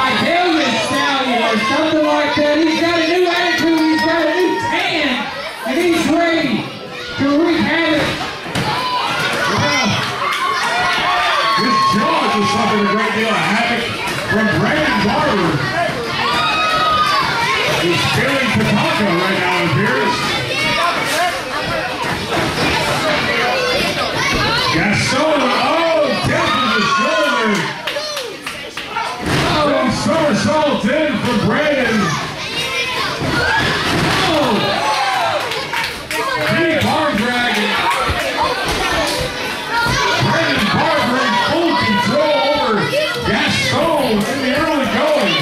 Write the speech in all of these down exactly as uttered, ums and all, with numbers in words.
Helios Stallion or something like that. He's got a new attitude, he's got a new tan, and he's ready to wreak havoc. Yeah. This George is suffering a great deal of havoc from Brandon Barber. He's feeling Tatanka right now, it appears. Gaston, oh, death in the shoulder. Oh, somersault in for Brandon. Oh, big arm dragging. Brandon Barber in full control over Gaston in the early going.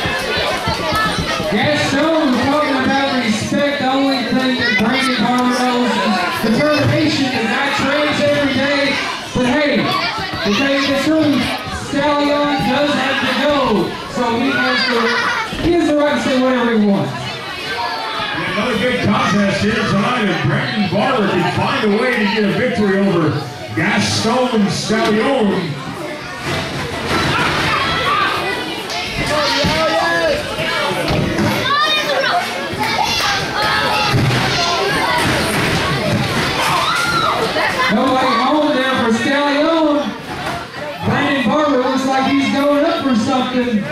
Gaston was talking about respect. The only thing that Brandon Barber knows is determination is not trains every day. But hey, to tell you the truth, Stallion does have to go. So he has to, he has the right to say whatever he wants. And another big contest here tonight, and Brandon Barber can find a way to get a victory over Gaston Stallion. Nobody home there for Stallion. Brandon Barber looks like he's going up for something.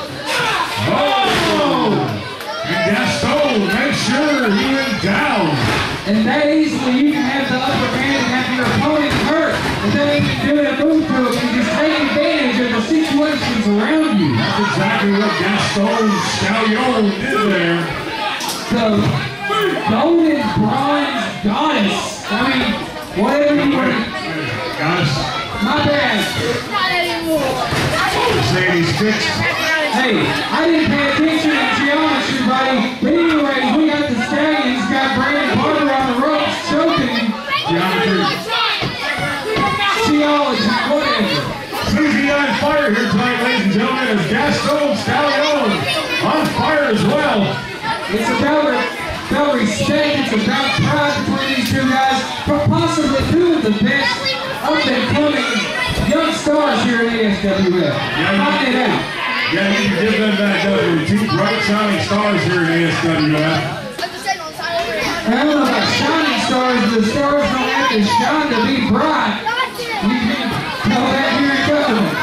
Oh! And Gaston, make sure he went down. And that easily you can have the upper hand and have your opponent hurt without even doing a move to it. You just take advantage of the situations around you. That's exactly what Gaston Stallion did there. The golden bronze goddess. I mean, whatever you want. Goddess. My bad. Not anymore. Saying he's fixed. Hey, I didn't pay attention to geometry, buddy. But anyways, we got the Stallions, got Brandon Barber on the ropes, choking. Geometry. Geology, whatever. Susie on fire here tonight, ladies and gentlemen, as Gaston Stallion on fire as well. It's about, about respect, it's about pride between these two guys, but possibly two of the best up-and-coming young stars here at A S W F. Find it out. Yeah, you can give them that W. Two bright shining stars here at A S W F. I don't know about shining stars, the stars don't have to shine to be bright. You can tell that here in government.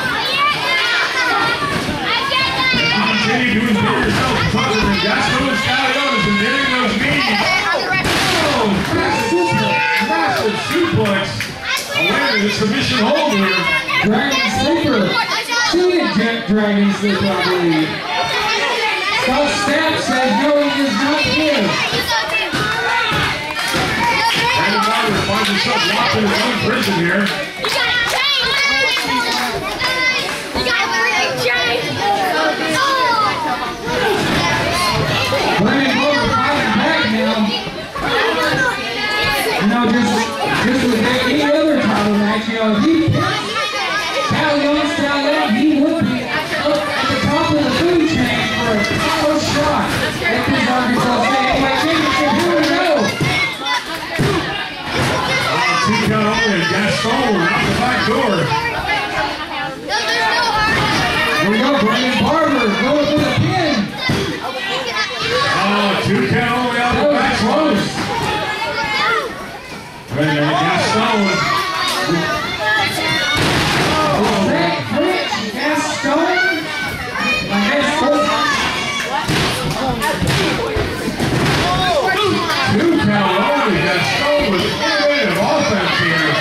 Continue to enjoy yourself further than Gaston Stallion is endearing those knees. Oh, massive, massive suplex. Away to the submission hold here. Dragon Sleeper. Shooting Jet Dragon Sleeper, I believe. Scott Stapp says no, he does not give. Brandon Barber finds himself locked in his own prison here. You got a chain! You got a freaking chain! Brandon Barber fighting back now. You know, just, just with any other title match, you know, if he Stallion, Stallion, he would be up at the top of the food chain for a first shot at this Arkansas State Heavyweight Championship. Here we go. Two count only, and Gaston out the back door. Here we go, Brandon Barber going for the pin. Oh, two count only out the back close. Right there, Gaston. Is that Rich Gaston? Two count only, Gaston with innovative offense here.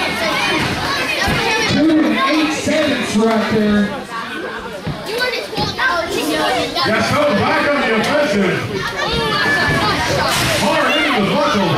Two and eight sevenths right there. Gaston back on the offensive. Far into the buckle.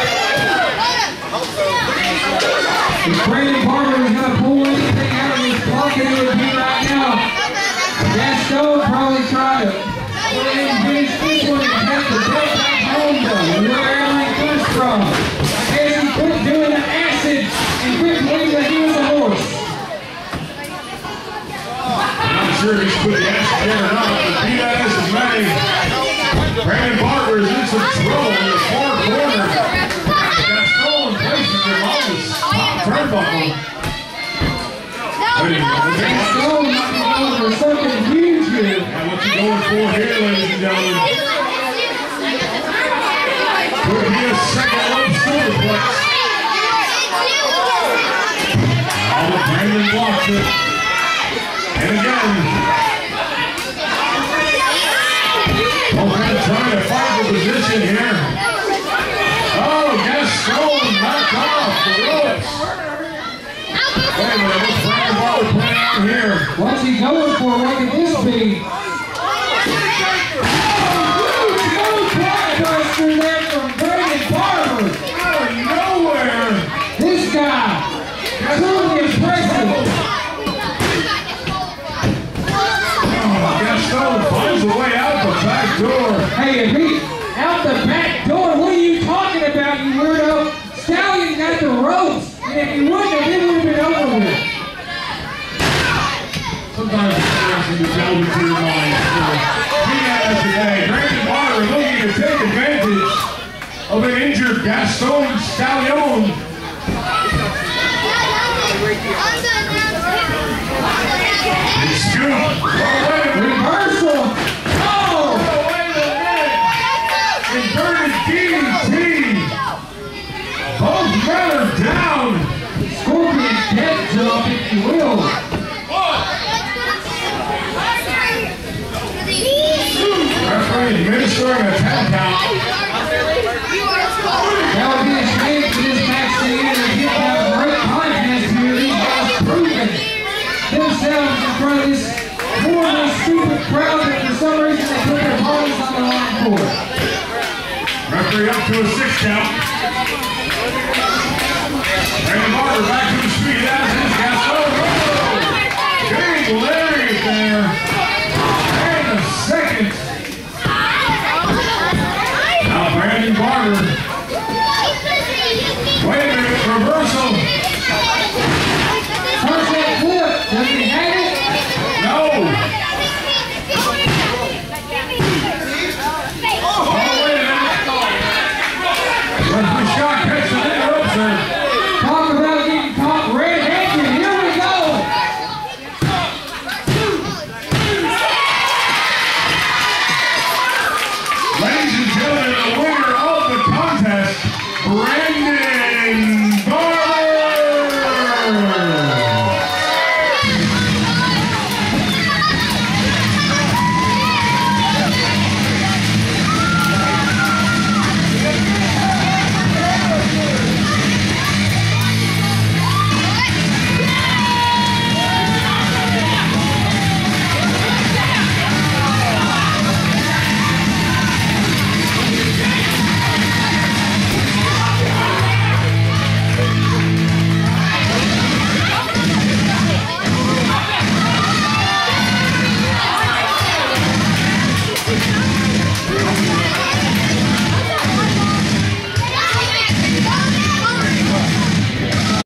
If Brandon Barber is going to pull anything out of his pocket, it would be right now. Gaston probably try to go ahead and finish this one and take the belt back home though, wherever he comes from. I guess he quit doing the acid and quit believing that he was a horse. I'm not sure if he's put the acid there or not, but P I S is going for here, ladies and gentlemen. Could be a second rope superplex. Oh, but Brandon blocks it. And again. O'Brien trying to find the position here. Oh, Gaston knocked off the ropes. Wait a minute, what's Brandon Barber playing out here? What's he going for? What can this be? Buster there from Brandon Barber. Out of nowhere. This guy, truly impressive. Oh, Gaston finds a way out the back door. Hey, if he out the back door, what are you talking about, you weirdo? Stallion got the ropes, and if he wouldn't have, it would have been over with. Sometimes it's interesting to delve into your mind. He has today. Brandon Barber looking to take advantage of an injured Gaston Stallion. It's Scoop. Oh, wait a minute. Reversal. Oh! Oh, wait a minute. Inverted D D T. Both men are down. Scorpion death drop, if you will. Referee administering a ten count. That would be a shame for this match to end and get that great contest here. These guys proving themselves in front of this horrible, stupid crowd that for some reason they put their bodies on the line for. Referee up to a six count. Brandon Barber back to the street as is Gaston. Oh, big lariat there. And a second. Now Brandon Barber. Wait a minute, reversal. First that flip, does he hang it? No. Oh, wait a minute. Referee shot catches the ropes there. Talk about getting caught red-handed. Here we go. Ladies and gentlemen, the winner of the contest, Brandon